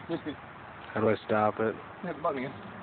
How do I stop it? Hit the button again.